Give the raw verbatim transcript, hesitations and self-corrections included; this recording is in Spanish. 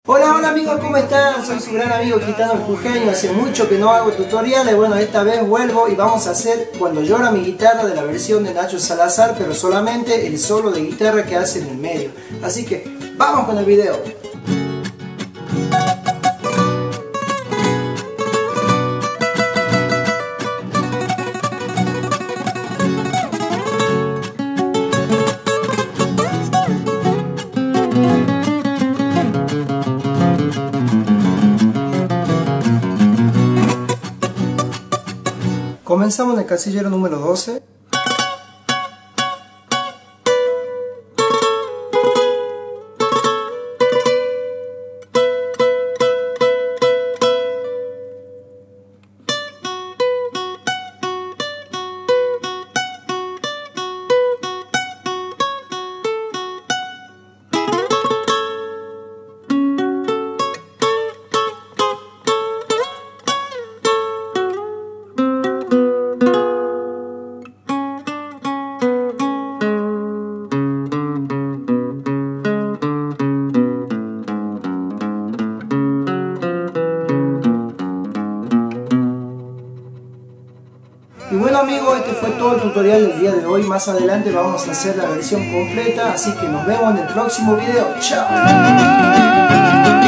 Hola, hola amigos, ¿cómo están? Soy su gran amigo Gitano el Jujeño. Hace mucho que no hago tutoriales. Bueno, esta vez vuelvo y vamos a hacer Cuando llora mi guitarra, de la versión de Nacho Salazar, pero solamente el solo de guitarra que hace en el medio. Así que vamos con el video. Comenzamos en el casillero número doce. Y bueno amigos, este fue todo el tutorial del día de hoy. Más adelante vamos a hacer la versión completa, así que nos vemos en el próximo video. ¡Chao!